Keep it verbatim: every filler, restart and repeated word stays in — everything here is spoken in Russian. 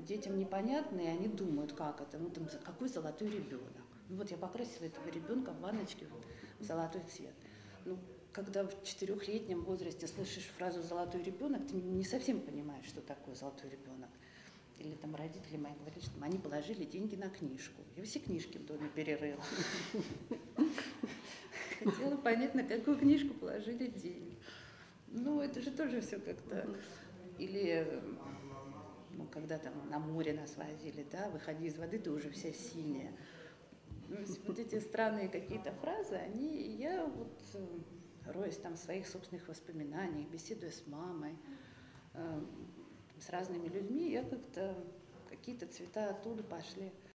детям непонятно, и они думают, как это, ну там какой золотой ребенок. Ну вот я покрасила этого ребенка в ванночке в золотой цвет. Ну, когда в четырехлетнем возрасте слышишь фразу «золотой ребенок», ты не совсем понимаешь, что такое золотой ребенок. Или там родители мои говорят, что они положили деньги на книжку. Я все книжки в доме перерыла. Хотела понять, на какую книжку положили деньги. Ну, это же тоже все как-то... Или, ну, когда там на море нас возили, да, выходи из воды, ты уже вся синяя. Ну, вот эти странные какие-то фразы, они, я вот, роясь там в своих собственных воспоминаниях, беседуя с мамой, с разными людьми, я как-то, какие-то цвета оттуда пошли.